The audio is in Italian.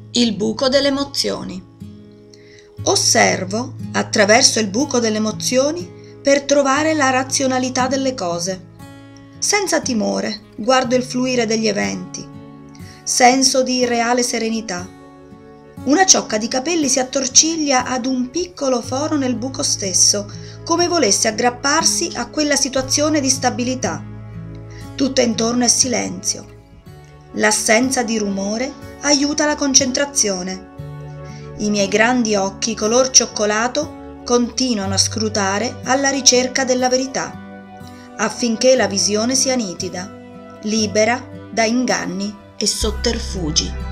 Il buco delle emozioni. Osservo attraverso il buco delle emozioni per trovare la razionalità delle cose. Senza timore guardo il fluire degli eventi. Senso di irreale serenità. Una ciocca di capelli si attorciglia ad un piccolo foro nel buco stesso, come volesse aggrapparsi a quella situazione di stabilità. Tutto intorno è silenzio. L'assenza di rumore aiuta la concentrazione. I miei grandi occhi color cioccolato continuano a scrutare alla ricerca della verità, affinché la visione sia nitida, libera da inganni e sotterfugi.